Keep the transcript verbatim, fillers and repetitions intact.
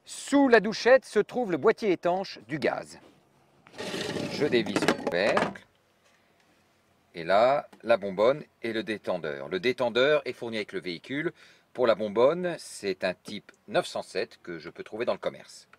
Sous la douchette se trouve le boîtier étanche du gaz. Je dévisse le couvercle. Et là, la bonbonne et le détendeur. Le détendeur est fourni avec le véhicule. Pour la bonbonne, c'est un type neuf cent sept que je peux trouver dans le commerce.